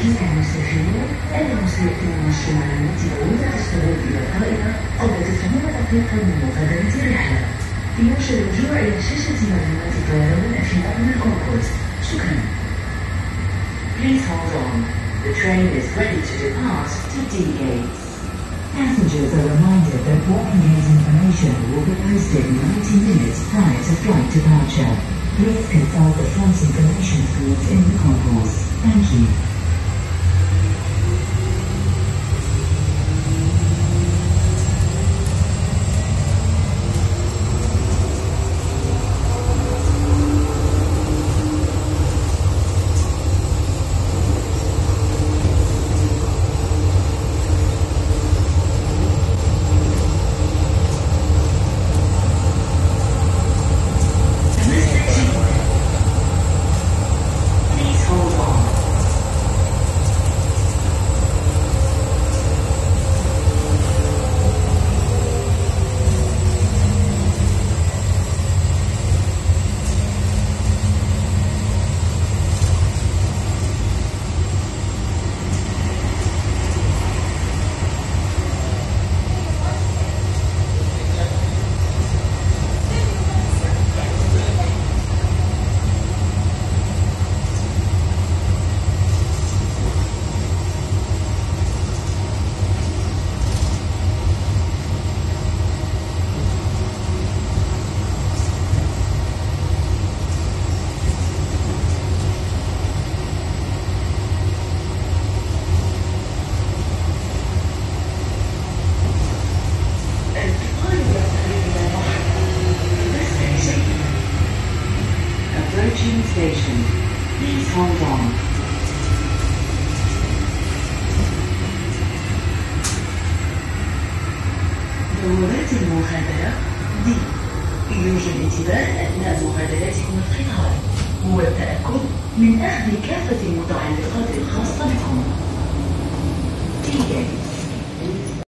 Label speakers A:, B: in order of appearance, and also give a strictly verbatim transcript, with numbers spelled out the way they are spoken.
A: يرجوك المسافرون المسيئون والشمال المتبعون الصعود إلى الطائرة أو تفهمون دقيقا من مغادرة الرحلة. يرجى الرجوع إلى شاشة معلومات الطيران في أمن الكونكورس. شكرا. Please hold on. The train is ready to depart to D gates. Passengers are reminded that walking gate information will be posted ninety minutes prior to flight departure. Please consult the flight information screens in the concourse. Thank you. Station. Please hold on. دورات المغادرة دي. يرجى الانتباه أثناء مغادرتكم القطار والتأكد من أخذ كافة المتعلقات الخاصة بكم. D gates.